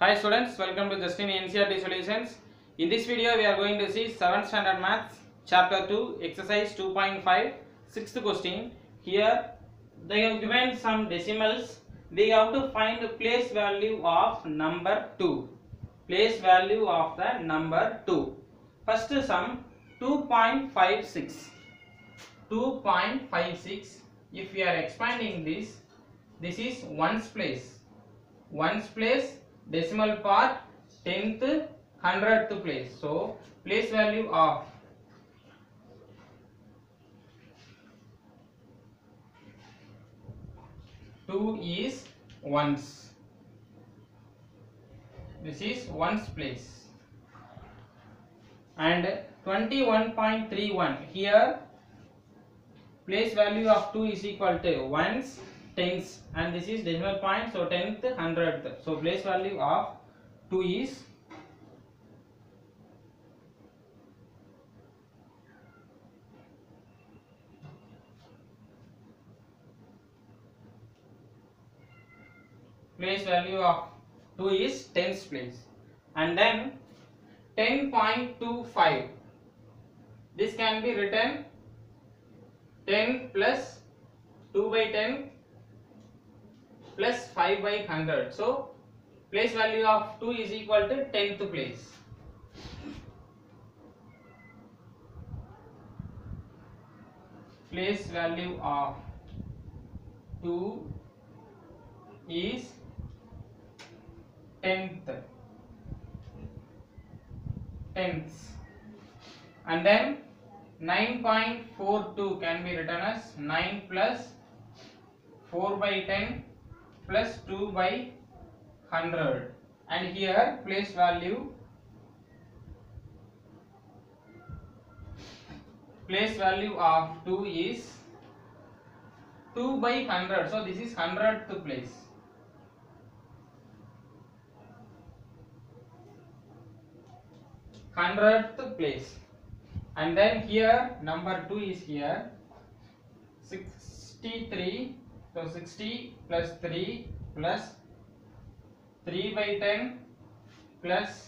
Hi students, welcome to Justin NCERT Solutions. In this video, we are going to see 7th Standard Maths, Chapter 2, Exercise 2.5, 6th question. Here, they have given some decimals. We have to find the place value of number 2. Place value of the number 2. First sum 2.56. 2.56. If we are expanding this, this is ones place. Ones place, decimal part, 10th, 100th place. So, place value of 2 is ones. This is ones place. And 21.31. Here, place value of 2 is equal to ones, tens, and this is decimal point, so 10th, 100th. So place value of 2 is tens place. And then 10.25. This can be written 10 plus 2 by 10 plus 5 by 100. So, place value of 2 is equal to 10th place. Place value of 2 is 10th. Tenths. And then 9.42 can be written as 9 plus 4 by 10 plus 2 by 100, and here place value of 2 is 2 by 100, so this is 100th place. And then here number 2 is here 63. So 60 plus 3 plus 3 by 10 plus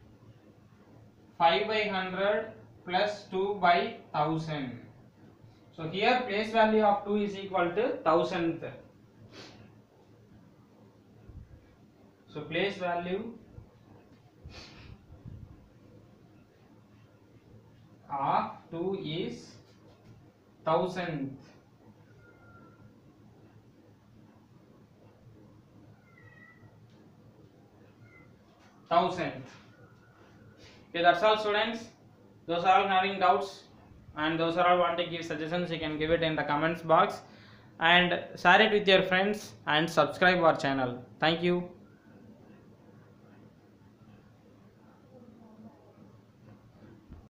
5 by 100 plus 2 by 1000. So here place value of 2 is equal to 1000th. So place value of 2 is 1000th. Okay, that's all students. Those are all having doubts and those are all want to give suggestions, you can give it in the comments box and share it with your friends and subscribe our channel. Thank you.